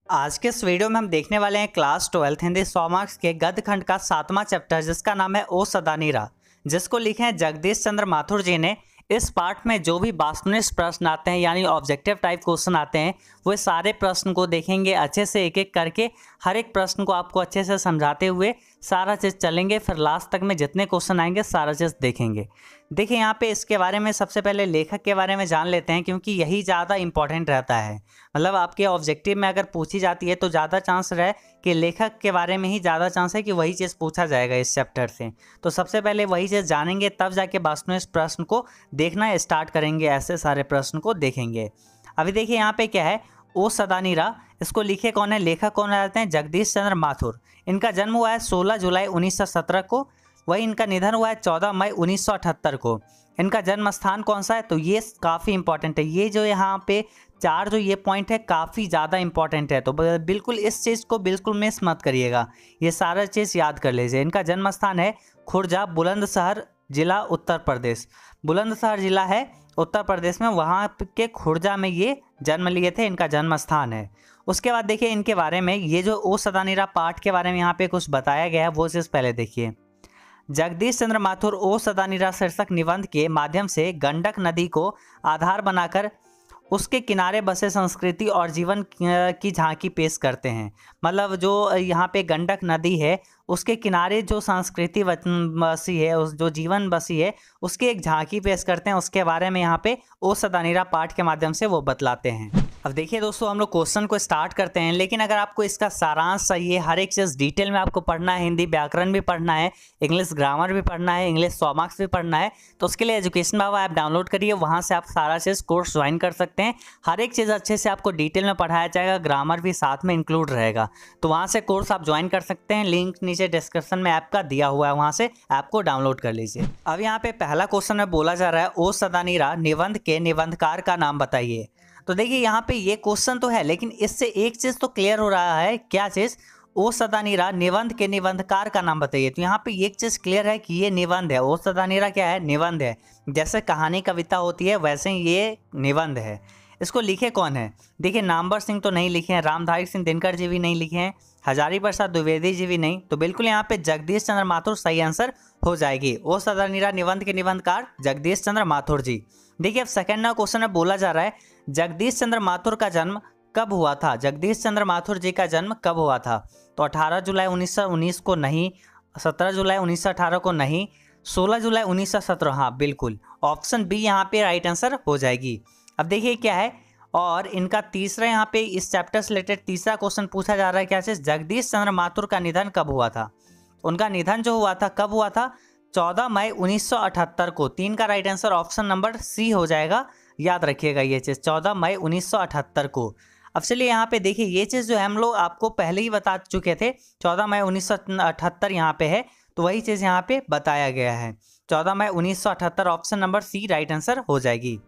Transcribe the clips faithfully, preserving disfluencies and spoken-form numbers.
आज के इस वीडियो में हम देखने वाले हैं क्लास ट्वेल्थ हिंदी सौ मार्क्स के गद्य खंड का सातवां चैप्टर जिसका नाम है ओ सदा नीरा, जिसको लिखे हैं जगदीश चंद्र माथुर जी ने। इस पार्ट में जो भी वास्तुनिष्ठ प्रश्न आते हैं यानी ऑब्जेक्टिव टाइप क्वेश्चन आते हैं वो सारे प्रश्न को देखेंगे अच्छे से, एक एक करके हर एक प्रश्न को आपको अच्छे से समझाते हुए सारा चीज़ चलेंगे। फिर लास्ट तक में जितने क्वेश्चन आएंगे सारा चीज़ देखेंगे। देखिए यहाँ पे इसके बारे में सबसे पहले लेखक के बारे में जान लेते हैं, क्योंकि यही ज़्यादा इंपॉर्टेंट रहता है। मतलब आपके ऑब्जेक्टिव में अगर पूछी जाती है तो ज़्यादा चांस रहे कि लेखक के बारे में ही ज़्यादा चांस है कि वही चीज़ पूछा जाएगा इस चैप्टर से। तो सबसे पहले वही चीज़ जानेंगे, तब जाके वास्तुनिष्ठ प्रश्न को देखना स्टार्ट करेंगे, ऐसे सारे प्रश्न को देखेंगे। अभी देखिए यहाँ पे क्या है, ओ सदा नीरा, इसको लिखे कौन है, लेखक कौन रहते हैं, जगदीश चंद्र माथुर। इनका जन्म हुआ है सोलह जुलाई उन्नीस सौ सत्रह को, वही इनका निधन हुआ है चौदह मई उन्नीस सौ अठहत्तर को। इनका जन्म स्थान कौन सा है, तो ये काफ़ी इंपॉर्टेंट है। ये जो यहाँ पे चार जो ये पॉइंट है काफ़ी ज़्यादा इंपॉर्टेंट है, तो बिल्कुल इस चीज़ को बिल्कुल मिस मत करिएगा, ये सारा चीज़ याद कर लीजिए। इनका जन्म स्थान है खुर्जा, बुलंदशहर जिला, उत्तर प्रदेश। बुलंदशहर जिला है उत्तर प्रदेश में, वहाँ के खुर्जा में ये जन्म लिए थे, इनका जन्म स्थान है। उसके बाद देखिए इनके बारे में, ये जो ओ सदा नीरा पाठ के बारे में यहाँ पे कुछ बताया गया है वो चीज़ पहले देखिए। जगदीश चंद्र माथुर ओ सदा नीरा शीर्षक निबंध के माध्यम से गंडक नदी को आधार बनाकर उसके किनारे बसे संस्कृति और जीवन की झांकी पेश करते हैं। मतलब जो यहाँ पे गंडक नदी है उसके किनारे जो संस्कृति बसी है, उस जो जीवन बसी है उसकी एक झांकी पेश करते हैं। उसके बारे में यहाँ पे ओ सदा नीरा पाठ के माध्यम से वो बतलाते हैं। अब देखिए दोस्तों, हम लोग क्वेश्चन को स्टार्ट करते हैं, लेकिन अगर आपको इसका सारांश चाहिए, हर एक चीज़ डिटेल में आपको पढ़ना है, हिंदी व्याकरण भी पढ़ना है, इंग्लिश ग्रामर भी पढ़ना है, इंग्लिश सौ मार्क्स भी पढ़ना है, तो उसके लिए एजुकेशन बाबा ऐप डाउनलोड करिए, वहाँ से आप सारा चीज़ कोर्स ज्वाइन कर सकते हैं। हर एक चीज़ अच्छे से आपको डिटेल में पढ़ाया जाएगा, ग्रामर भी साथ में इंक्लूड रहेगा, तो वहाँ से कोर्स आप ज्वाइन कर सकते हैं। लिंक नीचे डिस्क्रिप्शन में ऐप का दिया हुआ है, वहाँ से ऐप को डाउनलोड कर लीजिए। अब यहाँ पे पहला क्वेश्चन में बोला जा रहा है, ओ सदा नीरा निबंध के निबंधकार का नाम बताइए। तो देखिए यहाँ पे ये क्वेश्चन तो है, लेकिन इससे एक चीज़ तो क्लियर हो रहा है, क्या चीज़, ओ सदा नीरा निबंध के निबंधकार का नाम बताइए। तो यहाँ पे एक चीज़ क्लियर है कि ये निबंध है। ओ सदा नीरा क्या है, निबंध है। जैसे कहानी कविता होती है वैसे ही ये निबंध है। इसको लिखे कौन है, देखिए नामवर सिंह तो नहीं लिखे हैं, रामधारी सिंह दिनकर जी भी नहीं लिखे हैं, हजारी प्रसाद द्विवेदी जी भी नहीं, तो बिल्कुल यहाँ पे जगदीश चंद्र माथुर सही आंसर हो जाएगी। ओ सदा नीरा निबंध के निबंधकार जगदीश चंद्र माथुर जी। देखिए अब सेकंड क्वेश्चन में बोला जा रहा है, जगदीश चंद्र माथुर का जन्म कब हुआ था। जगदीश चंद्र माथुर जी का जन्म कब हुआ था, तो अठारह जुलाई उन्नीस सौ उन्नीस को नहीं, सत्रह जुलाई उन्नीस सौ अठारह को नहीं, सोलह जुलाई उन्नीस सौ सत्रह, हाँ बिल्कुल ऑप्शन बी यहाँ पे राइट आंसर हो जाएगी। अब देखिए क्या है, और इनका तीसरा यहाँ पे इस चैप्टर से रिलेटेड तीसरा क्वेश्चन पूछा जा रहा है, क्या चीज़, जगदीश चंद्र माथुर का निधन कब हुआ था। उनका निधन जो हुआ था कब हुआ था, चौदह मई उन्नीस सौ अठहत्तर को। तीन का right answer option number C हो जाएगा, याद रखिएगा ये चीज़, चौदह मई उन्नीस सौ अठहत्तर को। अब चलिए यहाँ पे देखिए, ये चीज़ जो है हम लोग आपको पहले ही बता चुके थे, चौदह मई उन्नीस सौ अठहत्तर यहाँ पे है, तो वही चीज़ यहाँ पे बताया गया है, चौदह मई उन्नीस सौ अठहत्तर, option number C right answer हो जाएगी।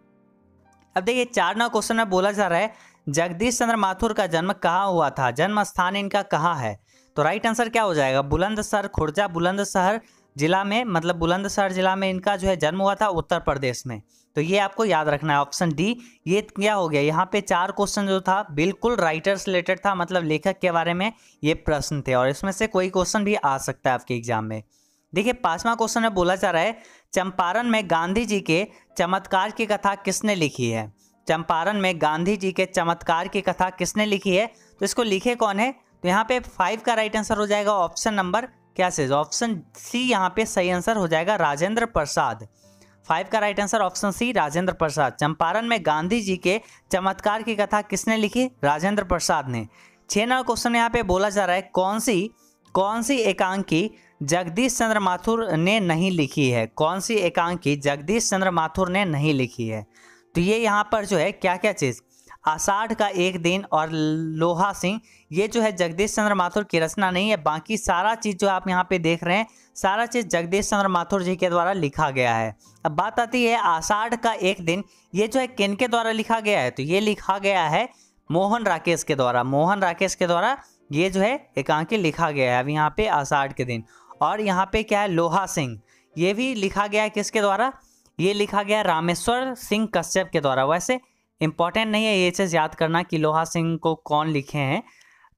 अब देखिए चार नौ क्वेश्चन में बोला जा रहा है, जगदीश चंद्र माथुर का जन्म कहाँ हुआ था, जन्म स्थान इनका कहाँ है, तो राइट आंसर क्या हो जाएगा, बुलंदशहर, खुर्जा बुलंदशहर जिला में, मतलब बुलंदशहर जिला में इनका जो है जन्म हुआ था, उत्तर प्रदेश में। तो ये आपको याद रखना है, ऑप्शन डी। ये क्या हो गया, यहाँ पे चार क्वेश्चन जो था बिल्कुल राइटर से रिलेटेड था, मतलब लेखक के बारे में ये प्रश्न थे, और इसमें से कोई क्वेश्चन भी आ सकता है आपके एग्जाम में। देखिए पांचवा क्वेश्चन में बोला जा रहा है, चंपारण में गांधी जी के चमत्कार की कथा किसने लिखी है। चंपारण में गांधी जी के चमत्कार की कथा किसने लिखी है, तो इसको लिखे कौन है, तो यहाँ पे फाइव का राइट आंसर हो जाएगा, ऑप्शन नंबर क्या से, ऑप्शन सी यहाँ पे सही आंसर हो जाएगा, राजेंद्र प्रसाद। फाइव का right answer option C, Rajendra Prasad. Champaran में गांधी जी के चमत्कार की कथा किसने लिखी, राजेंद्र प्रसाद ने। छह नंबर क्वेश्चन यहाँ पे बोला जा रहा है, कौन सी कौन सी एकांकी जगदीश चंद्र माथुर ने नहीं लिखी है, कौन सी एकांकी जगदीश चंद्र माथुर ने नहीं लिखी है। तो ये यहाँ पर जो है क्या क्या चीज़, आषाढ़ का एक दिन और लोहा सिंह, ये जो है जगदीश चंद्र माथुर की रचना नहीं है, बाकी सारा चीज़ जो आप यहाँ पे देख रहे हैं सारा चीज़ जगदीश चंद्र माथुर जी के द्वारा लिखा गया है। अब बात आती है आषाढ़ का एक दिन, ये जो है किन के द्वारा लिखा गया है, तो ये लिखा गया है मोहन राकेश के द्वारा, मोहन राकेश के द्वारा ये जो है एकांकी लिखा गया है। अब यहाँ पे आषाढ़ के दिन, और यहाँ पे क्या है, लोहा सिंह, ये भी लिखा गया है किसके द्वारा, ये लिखा गया रामेश्वर सिंह कश्यप के द्वारा। वैसे इंपॉर्टेंट नहीं है ये चीज़ याद करना कि लोहा सिंह को कौन लिखे हैं,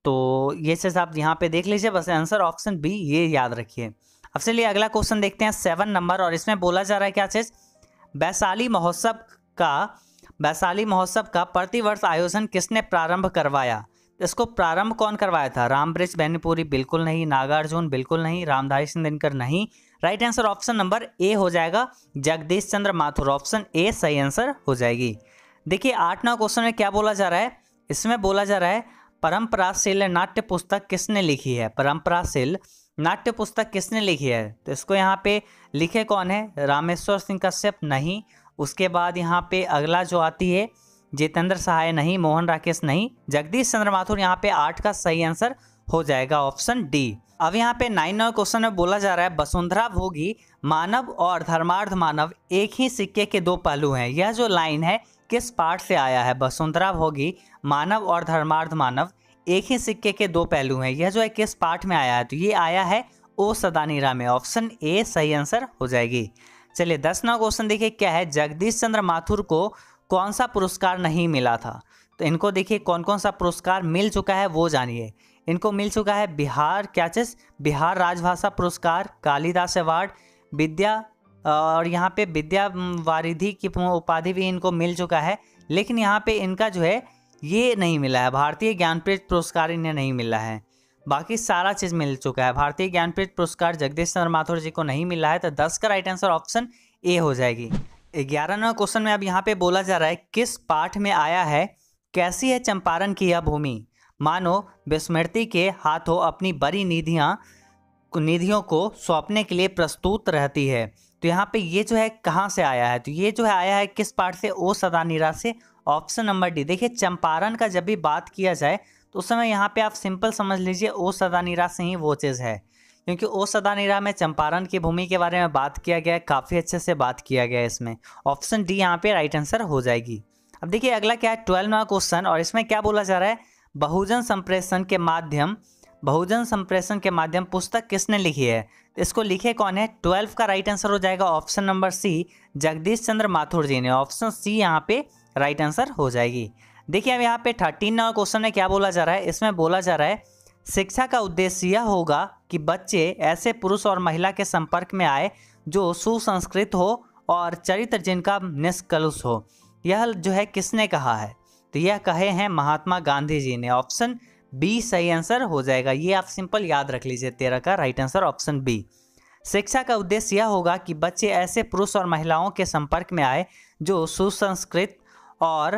तो ये चीज़ आप यहाँ पे देख लीजिए, बस आंसर ऑप्शन बी ये याद रखिए। अब चलिए अगला क्वेश्चन देखते हैं सेवन नंबर, और इसमें बोला जा रहा है क्या चीज़, वैशाली महोत्सव का वैशाली महोत्सव का प्रतिवर्ष आयोजन किसने प्रारंभ करवाया। इसको प्रारंभ कौन करवाया था, रामवृक्ष बैनीपुरी बिल्कुल नहीं, नागार्जुन बिल्कुल नहीं, रामधारी सिंह दिनकर नहीं। Right answer option number A हो जाएगा, जगदीश चंद्र माथुर। ऑप्शन ए सही आंसर हो जाएगी। देखिए आठ नौ क्वेश्चन में क्या बोला जा रहा है, इसमें बोला जा रहा है परंपराशील नाट्य पुस्तक किसने लिखी है। परंपराशील नाट्य पुस्तक किसने लिखी है, तो इसको यहाँ पे लिखे कौन है, रामेश्वर सिंह कश्यप नहीं। उसके बाद यहाँ पे अगला जो आती है जितेंद्र सहाय नहीं, मोहन राकेश नहीं, जगदीश चंद्र माथुर। यहाँ पे आठ का सही आंसर हो जाएगा ऑप्शन डी। अब यहाँ पे नाइन नंबर क्वेश्चन में बोला जा रहा है वसुंधरा भोगी मानव और धर्मार्थ मानव एक ही सिक्के के दो पहलू हैं। यह जो लाइन है किस पाठ से आया है, वसुंधरा भोगी मानव और धर्मार्थ मानव एक ही सिक्के के दो पहलू हैं, यह जो है किस पाठ में आया है, तो ये आया है ओ सदानीरा में। ऑप्शन ए सही आंसर हो जाएगी। चलिए दस नंबर क्वेश्चन देखिए क्या है, जगदीश चंद्र माथुर को कौन सा पुरस्कार नहीं मिला था। तो इनको देखिए कौन कौन सा पुरस्कार मिल चुका है वो जानिए। इनको मिल चुका है बिहार क्या चीज़, बिहार राजभाषा पुरस्कार, कालिदास अवार्ड, विद्या और यहाँ पे विद्या वारिधि की उपाधि भी इनको मिल चुका है। लेकिन यहाँ पे इनका जो है ये नहीं मिला है, भारतीय ज्ञानपीठ पुरस्कार इन्हें नहीं मिला है। बाकी सारा चीज़ मिल चुका है। भारतीय ज्ञानपीठ पुरस्कार जगदीश चंद्र माथुर जी को नहीं मिला है, तो दस का राइट आंसर ऑप्शन ए हो जाएगी। ग्यारह नंबर क्वेश्चन में अब यहाँ पे बोला जा रहा है किस पाठ में आया है कैसी है चंपारण की यह भूमि, मानो विस्मृति के हाथों अपनी बड़ी निधियाँ निधियों को सौंपने के लिए प्रस्तुत रहती है। तो यहाँ पे ये जो है कहाँ से आया है, तो ये जो है आया है किस पाठ से, ओ सदानीरा से। Option number D. देखिए चंपारण का जब भी बात किया जाए तो उस समय यहाँ पे आप सिंपल समझ लीजिए ओ सदानीरा से ही वो चीज़ है, क्योंकि ओ सदानीरा में चंपारण की भूमि के बारे में बात किया गया है, काफ़ी अच्छे से बात किया गया है इसमें। ऑप्शन डी यहाँ पे राइट आंसर हो जाएगी। अब देखिए अगला क्या है, ट्वेल्व नंबर क्वेश्चन, और इसमें क्या बोला जा रहा है, बहुजन संप्रेषण के माध्यम बहुजन संप्रेषण के माध्यम पुस्तक किसने लिखी है। इसको लिखे कौन है, ट्वेल्व का राइट आंसर हो जाएगा option number C, Jagdish Chandra Mathur ji ने। ऑप्शन सी यहाँ पे राइट आंसर हो जाएगी। देखिए अब यहाँ पे थर्टीन नंबर क्वेश्चन में क्या बोला जा रहा है, इसमें बोला जा रहा है शिक्षा का उद्देश्य यह होगा कि बच्चे ऐसे पुरुष और महिला के संपर्क में आए जो सुसंस्कृत हो और चरित्र जिनका निष्कलुष हो। यह जो है किसने कहा है, तो यह कहे हैं महात्मा गांधी जी ने। ऑप्शन बी सही आंसर हो जाएगा। ये आप सिंपल याद रख लीजिए, तेरह का राइट आंसर ऑप्शन बी। शिक्षा का उद्देश्य यह होगा कि बच्चे ऐसे पुरुष और महिलाओं के संपर्क में आए जो सुसंस्कृत और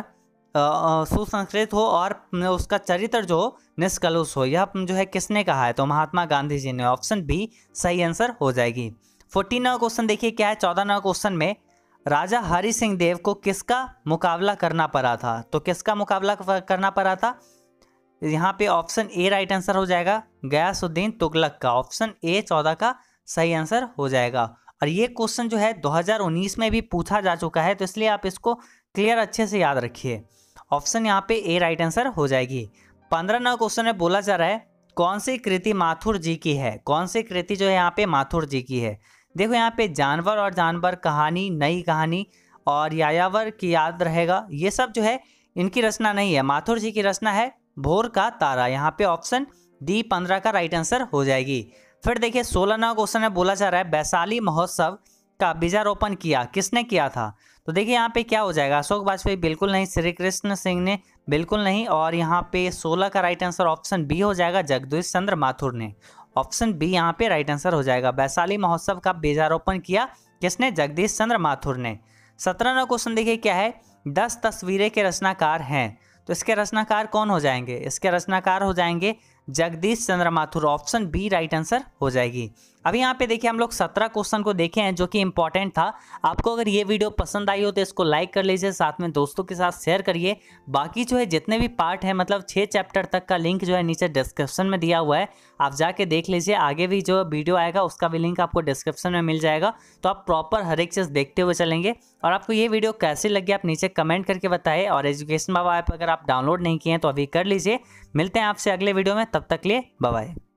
सुसंस्कृत हो और उसका चरित्र जो निष्कलुष हो। यह जो है किसने कहा है, तो महात्मा गांधी जी ने। ऑप्शन बी सही आंसर हो जाएगी। फोर्टीन नंबर क्वेश्चन देखिए क्या है, चौदह नंबर क्वेश्चन में राजा हरि सिंह देव को किसका मुकाबला करना पड़ा था, तो किसका मुकाबला करना पड़ा था, यहाँ पे ऑप्शन ए राइट आंसर हो जाएगा, गयासुद्दीन तुगलक का। ऑप्शन ए चौदह का सही आंसर हो जाएगा। और ये क्वेश्चन जो है दो हज़ार उन्नीस में भी पूछा जा चुका है, तो इसलिए आप इसको क्लियर अच्छे से याद रखिए। ऑप्शन यहाँ पे ए राइट आंसर हो जाएगी। पंद्रह नंबर क्वेश्चन में बोला जा रहा है कौन सी कृति माथुर जी की है, कौन सी कृति जो है यहाँ पे माथुर जी की है। देखो यहाँ पे जानवर और जानवर कहानी, नई कहानी और यायावर की याद रहेगा, ये सब जो है इनकी रचना नहीं है, माथुर जी की रचना है भोर का तारा। यहाँ पे ऑप्शन डी पंद्रह का राइट आंसर हो जाएगी। फिर देखिए सोलह नंबर क्वेश्चन में बोला जा रहा है वैशाली महोत्सव का बीजारोपण किया किसने किया था, तो देखिए यहाँ पे क्या हो जाएगा, अशोक वाजपेयी बिल्कुल नहीं, श्री कृष्ण सिंह ने बिल्कुल नहीं, और यहाँ पे सोलह का राइट आंसर ऑप्शन बी हो जाएगा, जगदीश चंद्र माथुर ने। ऑप्शन बी यहाँ पे राइट आंसर हो जाएगा। वैशाली महोत्सव का बीजारोपण किया किसने, जगदीश चंद्र माथुर ने। सत्रह नंबर क्वेश्चन देखिए क्या है, दस तस्वीरें के रचनाकार हैं, तो इसके रचनाकार कौन हो जाएंगे, इसके रचनाकार हो जाएंगे Jagdish Chandra Mathur. Option B right answer हो जाएगी। अभी यहाँ पे देखिए हम लोग सत्रह क्वेश्चन को देखे हैं जो कि इंपॉर्टेंट था। आपको अगर ये वीडियो पसंद आई हो तो इसको लाइक कर लीजिए, साथ में दोस्तों के साथ शेयर करिए। बाकी जो है जितने भी पार्ट हैं मतलब छः चैप्टर तक का लिंक जो है नीचे डिस्क्रिप्शन में दिया हुआ है, आप जाके देख लीजिए। आगे भी जो वीडियो आएगा उसका भी लिंक आपको डिस्क्रिप्शन में मिल जाएगा, तो आप प्रॉपर हर एक चीज़ देखते हुए चलेंगे। और आपको ये वीडियो कैसी लगी आप नीचे कमेंट करके बताएं। और एजुकेशन बाबा ऐप अगर आप डाउनलोड नहीं किए हैं तो अभी कर लीजिए। मिलते हैं आपसे अगले वीडियो में, तब तक लिए बाय बाय।